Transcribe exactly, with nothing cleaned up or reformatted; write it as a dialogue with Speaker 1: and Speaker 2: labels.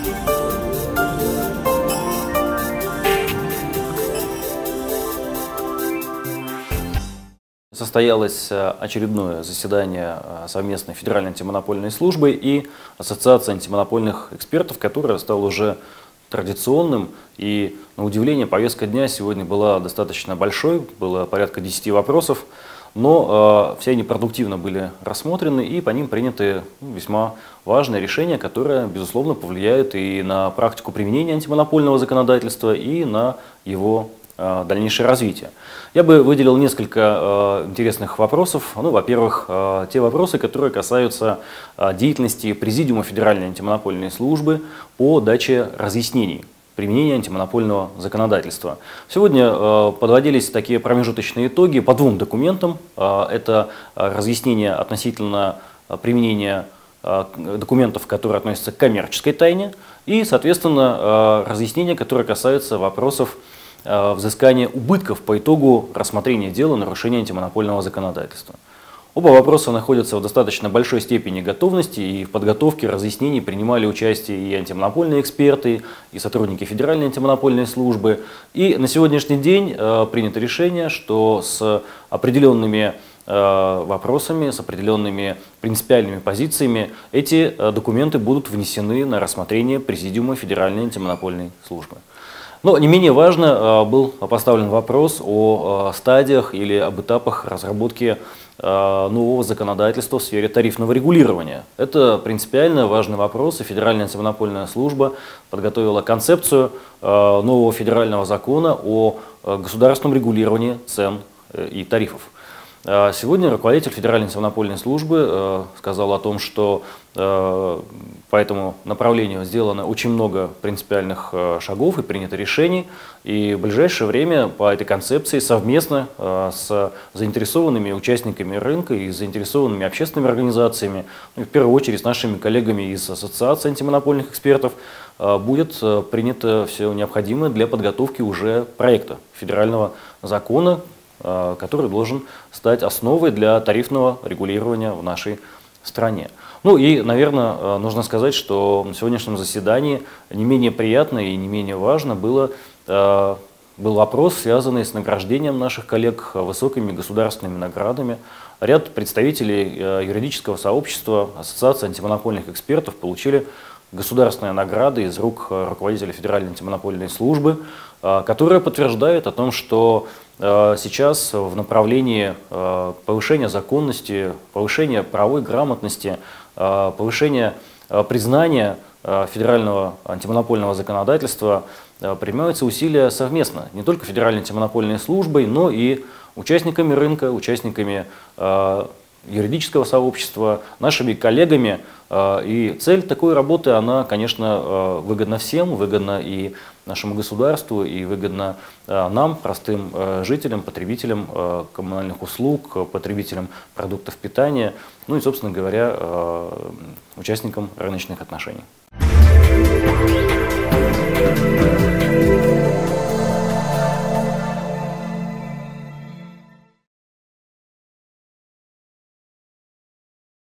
Speaker 1: Состоялось очередное заседание совместной Федеральной антимонопольной службы и Ассоциации антимонопольных экспертов, которое стало уже традиционным. И, на удивление, повестка дня сегодня была достаточно большой, было порядка десяти вопросов, но э, все они продуктивно были рассмотрены и по ним приняты ну, весьма важные решения, которые, безусловно, повлияют и на практику применения антимонопольного законодательства, и на его дальнейшее развитие. Я бы выделил несколько э, интересных вопросов. Ну, во-первых, э, те вопросы, которые касаются э, деятельности Президиума Федеральной антимонопольной службы по даче разъяснений применения антимонопольного законодательства. Сегодня э, подводились такие промежуточные итоги по двум документам. Э, это разъяснение относительно применения э, документов, которые относятся к коммерческой тайне, и, соответственно, э, разъяснение, которое касается вопросов взыскания убытков по итогу рассмотрения дела нарушения антимонопольного законодательства. Оба вопроса находятся в достаточно большой степени готовности, и в подготовке разъяснений принимали участие и антимонопольные эксперты, и сотрудники Федеральной антимонопольной службы. И на сегодняшний день э, принято решение, что с определенными э, вопросами, с определенными принципиальными позициями эти э, документы будут внесены на рассмотрение Президиума Федеральной антимонопольной службы. Но не менее важно был поставлен вопрос о стадиях или об этапах разработки нового законодательства в сфере тарифного регулирования. Это принципиально важный вопрос, и Федеральная антимонопольная служба подготовила концепцию нового федерального закона о государственном регулировании цен и тарифов. Сегодня руководитель Федеральной антимонопольной службы сказал о том, что по этому направлению сделано очень много принципиальных шагов и принято решений. И в ближайшее время по этой концепции совместно с заинтересованными участниками рынка и заинтересованными общественными организациями, ну, в первую очередь с нашими коллегами из Ассоциации антимонопольных экспертов, будет принято все необходимое для подготовки уже проекта федерального закона, который должен стать основой для тарифного регулирования в нашей стране. Ну и, наверное, нужно сказать, что на сегодняшнем заседании не менее приятно и не менее важно было, был вопрос, связанный с награждением наших коллег высокими государственными наградами. Ряд представителей юридического сообщества, Ассоциации антимонопольных экспертов получили государственные награды из рук руководителя Федеральной антимонопольной службы, которая подтверждает о том, что сейчас в направлении повышения законности, повышения правовой грамотности, повышения признания федерального антимонопольного законодательства принимаются усилия совместно, не только Федеральной антимонопольной службой, но и участниками рынка, участниками юридического сообщества, нашими коллегами. И цель такой работы, она, конечно, выгодна всем, выгодна и нашему государству, и выгодна нам, простым жителям, потребителям коммунальных услуг, потребителям продуктов питания, ну и, собственно говоря, участникам рыночных отношений.